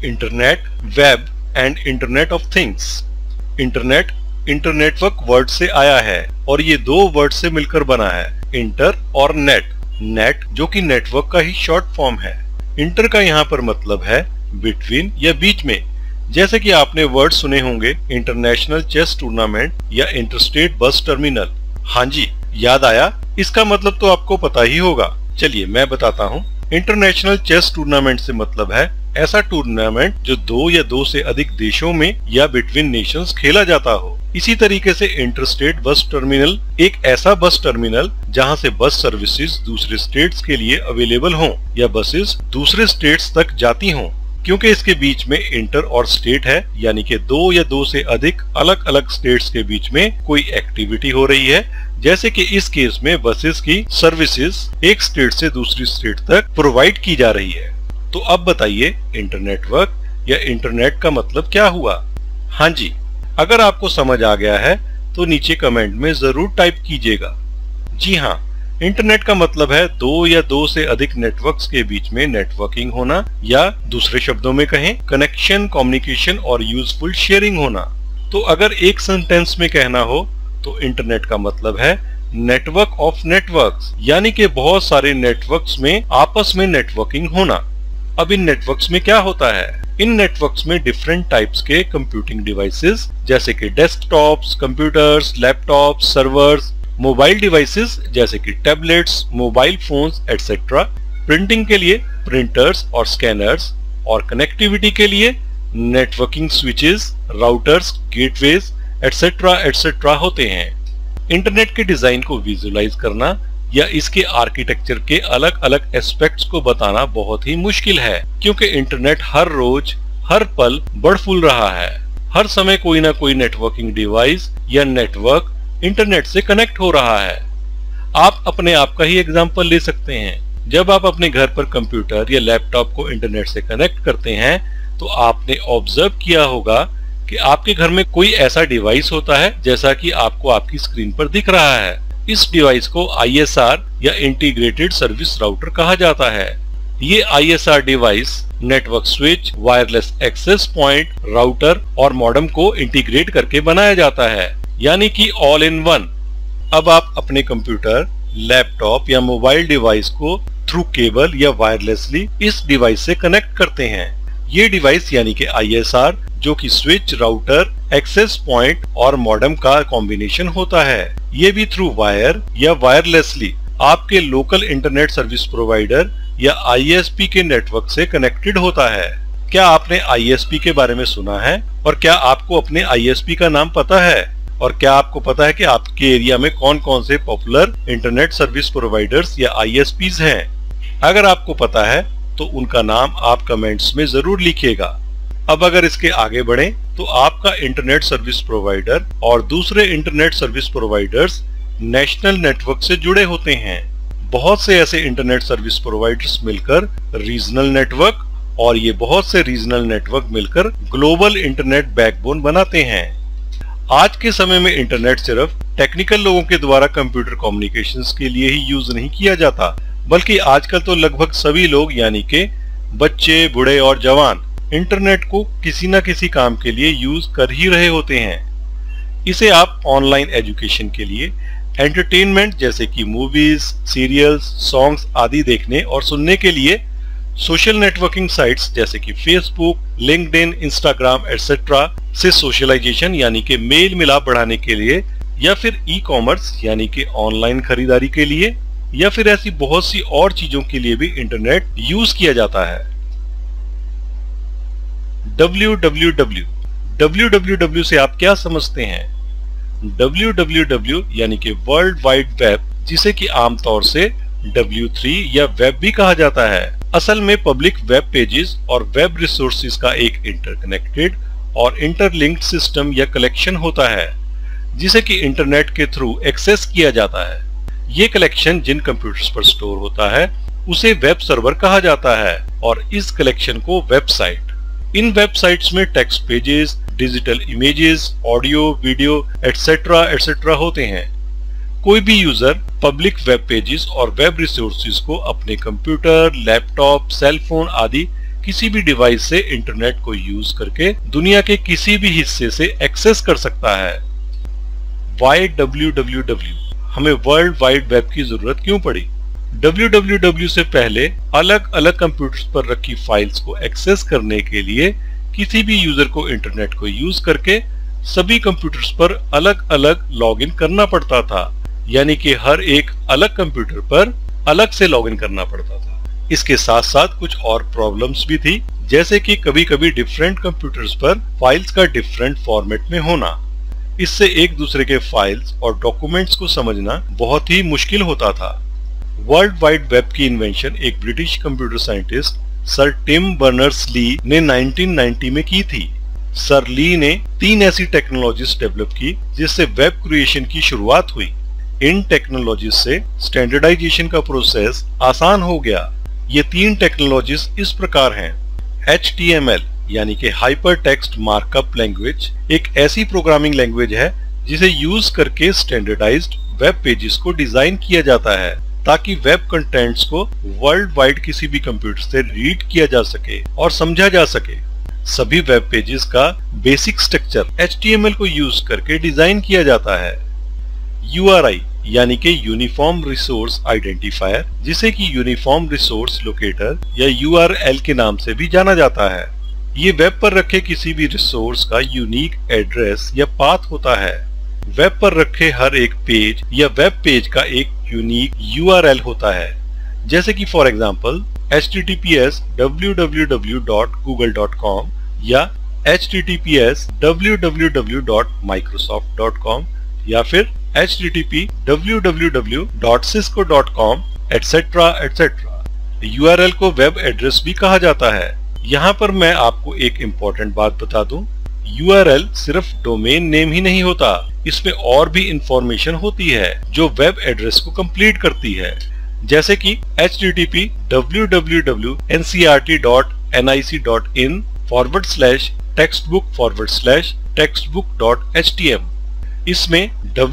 Internet, web and internet of things. Internet internetwork word से आया है और ये दो वर्ड से मिलकर बना है, इंटर और नेट। नेट जो कि नेटवर्क का ही शॉर्ट फॉर्म है। इंटर का यहाँ पर मतलब है बिटवीन या बीच में, जैसे कि आपने वर्ड सुने होंगे इंटरनेशनल चेस टूर्नामेंट या इंटरस्टेट बस टर्मिनल। हाँ जी, याद आया। इसका मतलब तो आपको पता ही होगा। चलिए मैं बताता हूँ। इंटरनेशनल चेस टूर्नामेंट से मतलब है ऐसा टूर्नामेंट जो दो या दो से अधिक देशों में या बिटवीन नेशंस खेला जाता हो। इसी तरीके से इंटरस्टेट बस टर्मिनल एक ऐसा बस टर्मिनल जहां से बस सर्विसेज दूसरे स्टेट्स के लिए अवेलेबल हों या बसेस दूसरे स्टेट्स तक जाती हों। क्योंकि इसके बीच में इंटर और स्टेट है, यानी कि दो या दो से अधिक अलग अलग स्टेट्स के बीच में कोई एक्टिविटी हो रही है, जैसे कि इस केस में बसेस की सर्विसेज एक स्टेट से दूसरी स्टेट तक प्रोवाइड की जा रही है। तो अब बताइए इंटरनेटवर्क या इंटरनेट का मतलब क्या हुआ? हाँ जी, अगर आपको समझ आ गया है तो नीचे कमेंट में जरूर टाइप कीजिएगा। जी हाँ, इंटरनेट का मतलब है दो या दो से अधिक नेटवर्क्स के बीच में नेटवर्किंग होना, या दूसरे शब्दों में कहें कनेक्शन, कम्युनिकेशन और यूजफुल शेयरिंग होना। तो अगर एक सेंटेंस में कहना हो तो इंटरनेट का मतलब है नेटवर्क ऑफ नेटवर्क्स, यानी कि बहुत सारे नेटवर्क्स में आपस में नेटवर्किंग होना। अब इन नेटवर्क्स में क्या होता है? इन नेटवर्क्स में डिफरेंट टाइप्स के कंप्यूटिंग डिवाइसेस जैसे कि desktops, computers, laptops, servers, mobile devices जैसे कि tablets, mobile phones etcetera, printing के लिए प्रिंटर्स और स्कैनर्स, और कनेक्टिविटी के लिए networking switches, routers, gateways etcetera etcetera होते हैं। इंटरनेट के डिजाइन को विजुलाइज करना या इसके आर्किटेक्चर के अलग अलग एस्पेक्ट्स को बताना बहुत ही मुश्किल है, क्योंकि इंटरनेट हर रोज हर पल बढ़ फूल रहा है। हर समय कोई ना कोई नेटवर्किंग डिवाइस या नेटवर्क इंटरनेट से कनेक्ट हो रहा है। आप अपने आप का ही एग्जांपल ले सकते हैं। जब आप अपने घर पर कंप्यूटर या लैपटॉप को इंटरनेट से कनेक्ट करते हैं तो आपने ऑब्जर्व किया होगा कि आपके घर में कोई ऐसा डिवाइस होता है जैसा कि आपको आपकी स्क्रीन पर दिख रहा है। इस डिवाइस को ISR या इंटीग्रेटेड सर्विस राउटर कहा जाता है। ये ISR device network switch, wireless access point, router और मॉडेम को इंटीग्रेट करके बनाया जाता है, यानी कि ऑल इन वन। अब आप अपने कंप्यूटर, लैपटॉप या मोबाइल डिवाइस को थ्रू केबल या वायरलेसली इस डिवाइस से कनेक्ट करते हैं। ये डिवाइस यानी कि ISR जो कि स्विच, राउटर, एक्सेस पॉइंट और मॉडेम का कॉम्बिनेशन होता है, ये भी थ्रू वायर या वायरलेसली आपके लोकल इंटरनेट सर्विस प्रोवाइडर या ISP के नेटवर्क से कनेक्टेड होता है। क्या आपने ISP के बारे में सुना है? और क्या आपको अपने ISP का नाम पता है? और क्या आपको पता है कि आपके एरिया में कौन कौन से पॉपुलर इंटरनेट सर्विस प्रोवाइडर्स या ISPs हैं? अगर आपको पता है तो उनका नाम आप कमेंट्स में जरूर लिखिएगा। अब अगर इसके आगे बढ़ें तो आपका इंटरनेट सर्विस प्रोवाइडर और दूसरे internet service providers national network से जुड़े होते हैं। बहुत से ऐसे इंटरनेट सर्विस प्रोवाइडर्स मिलकर रीजनल नेटवर्क, और ये बहुत से रीजनल नेटवर्क मिलकर ग्लोबल इंटरनेट बैकबोन बनाते हैं। आज के समय में इंटरनेट सिर्फ टेक्निकल लोगों के द्वारा कंप्यूटर कम्युनिकेशंस के लिए ही यूज नहीं किया जाता, बल्कि आजकल तो लगभग सभी लोग यानी कि बच्चे, बूढ़े और जवान इंटरनेट को किसी न किसी काम के लिए यूज कर ही रहे होते हैं। इसे आप ऑनलाइन एजुकेशन के लिए, एंटरटेनमेंट जैसे कि मूवीज, सीरियल्स, सॉन्ग्स आदि देखने और सुनने के लिए, सोशल नेटवर्किंग साइट्स जैसे कि फेसबुक, लिंक्डइन, इंस्टाग्राम एटसेट्रा से सोशलाइजेशन यानी कि मेल मिलाप बढ़ाने के लिए, या फिर ई-कॉमर्स यानी कि ऑनलाइन खरीदारी के लिए, या फिर ऐसी बहुत सी और चीजों के लिए भी इंटरनेट यूज किया जाता है। www से आप क्या समझते हैं? www यानी कि वर्ल्ड वाइड वेब, जिसे कि आमतौर से W3 या वेब भी कहा जाता है, असल में पब्लिक वेब पेजेस और वेब रिसोर्सेज का एक इंटरकनेक्टेड और इंटरलिंक्ड सिस्टम या कलेक्शन होता है, जिसे कि इंटरनेट के थ्रू एक्सेस किया जाता है। ये कलेक्शन जिन कंप्यूटर्स पर स्टोर होता है उसे वेब सर्वर कहा जाता है, और इस कलेक्शन को वेबसाइट। इन वेबसाइट्स में text pages, digital images, audio, video etcetera etcetera होते हैं। कोई भी यूजर पब्लिक वेब पेजेस और वेब रिसोर्सेज को अपने कंप्यूटर, लैपटॉप, सेल फोन आदि किसी भी डिवाइस से इंटरनेट को यूज करके दुनिया के किसी भी हिस्से से एक्सेस कर सकता है। Why www? हमें वर्ल्ड वाइड वेब की जरूरत क्यों पड़ी? www से पहले अलग अलग कंप्यूटर्स पर रखी फाइल्स को एक्सेस करने के लिए किसी भी यूजर को इंटरनेट को यूज करके सभी कंप्यूटर्स पर अलग अलग लॉगिन करना पड़ता था, यानी कि हर एक अलग कंप्यूटर पर अलग से लॉगिन करना पड़ता था। इसके साथ साथ कुछ और प्रॉब्लम्स भी थी, जैसे कि कभी कभी डिफरेंट कंप्यूटर्स पर फाइल्स का डिफरेंट फॉर्मेट में होना। इससे एक दूसरे के फाइल्स और डॉक्यूमेंट्स को समझना बहुत ही मुश्किल होता था। वर्ल्ड वाइड वेब की इन्वेंशन एक British computer scientist sir Tim Berners Lee ने 1990 में की थी। सर ली ने 3 ऐसी टेक्नोलॉजीज डेवलप की जिससे वेब क्रिएशन की शुरुआत हुई। इन टेक्नोलॉजीज से स्टैंडर्डाइजेशन का प्रोसेस आसान हो गया। ये 3 टेक्नोलॉजीज इस प्रकार हैं। HTML यानी कि हाइपर टेक्स्ट मार्कअप लैंग्वेज एक ऐसी प्रोग्रामिंग लैंग्वेज है जिसे यूज करके स्टैंडर्डाइज्ड वेब पेजेस को डिजाइन किया जाता है ताकि वेब कंटेंट्स को वर्ल्ड वाइड किसी भी कंप्यूटर से रीड किया जा सके और समझा जा सके। सभी वेब पेजेस का बेसिक स्ट्रक्चर HTML को यूज करके डिजाइन किया जाता है। URI यानी कि यूनिफॉर्म रिसोर्स आइडेंटिफायर, जिसे कि यूनिफॉर्म रिसोर्स लोकेटर या URL के नाम से भी जाना जाता है। ये वेब पर रखे किसी भी रिसोर्स का यूनिक एड्रेस या पाथ होता है। वेब पर रखे हर एक पेज या वेब पेज का एक यूनिक URL होता है, जैसे कि फॉर एग्जांपल https www.google.com या https www.microsoft.com या फिर http www.cisco.com etc etc। URL को वेब एड्रेस भी कहा जाता है। यहाँ पर मैं आपको एक इम्पोर्टेंट बात बता दूं, URL सिर्फ डोमेन नेम ही नहीं होता, इसमें और भी इंफॉर्मेशन होती है जो वेब एड्रेस को कंप्लीट करती है, जैसे कि http www.ncrt.nic.in/textbook/textbook.htm। इसमें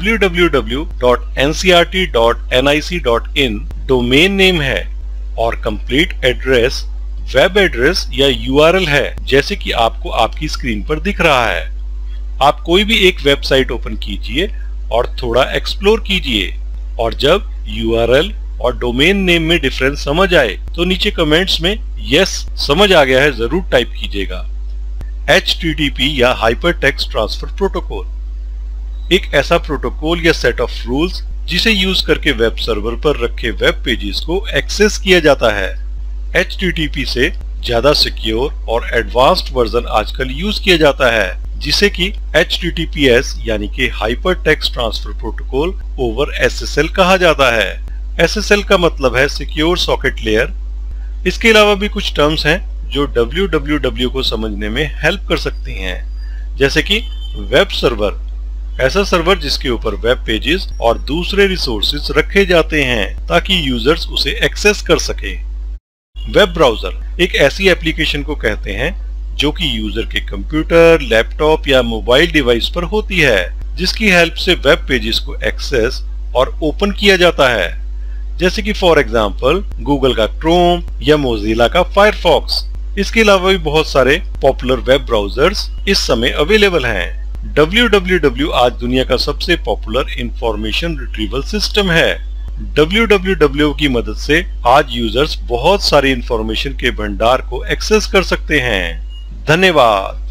www.ncrt.nic.in डोमेन नेम है और कंप्लीट एड्रेस वेब एड्रेस या URL है, जैसे कि आपको आपकी स्क्रीन पर दिख रहा है। आप कोई भी एक वेबसाइट ओपन कीजिए और थोड़ा एक्सप्लोर कीजिए, और जब URL और डोमेन नेम में डिफरेंस समझ आए तो नीचे कमेंट्स में यस समझ आ गया है जरूर टाइप कीजिएगा। HTTP या हाइपर टेक्स्ट ट्रांसफर प्रोटोकॉल एक ऐसा प्रोटोकॉल या सेट ऑफ रूल्स जिसे यूज करके वेब सर्वर पर रखे वेब पेजेस को एक्सेस किया जाता है। HTTP से ज्यादा सिक्योर और एडवांस्ड वर्जन आजकल यूज किया जाता है, जिसे कि HTTPS यानी कि hyper text transfer protocol over SSL कहा जाता है। SSL का मतलब है सिक्योर सॉकेट लेयर। इसके अलावा भी कुछ टर्म्स हैं जो www को समझने में हेल्प कर सकती हैं, जैसे कि वेब सर्वर, ऐसा सर्वर जिसके ऊपर वेब पेजेस और दूसरे रिसोर्सेज रखे जाते हैं ताकि यूजर्स उसे एक्सेस कर सके। वेब ब्राउजर एक ऐसी एप्लीकेशन को कहते हैं जो कि यूजर के कंप्यूटर, लैपटॉप या मोबाइल डिवाइस पर होती है, जिसकी हेल्प से वेब पेजेस को एक्सेस और ओपन किया जाता है, जैसे कि फॉर एग्जांपल गूगल का क्रोम या मोजिला का फायरफॉक्स। इसके अलावा भी बहुत सारे पॉपुलर वेब ब्राउजर्स इस समय अवेलेबल हैं। www आज दुनिया का सबसे पॉपुलर इंफॉर्मेशन रिट्रीवल सिस्टम है। www की मदद से आज यूजर्स बहुत सारी इंफॉर्मेशन के भंडार को एक्सेस कर सकते हैं। धन्यवाद।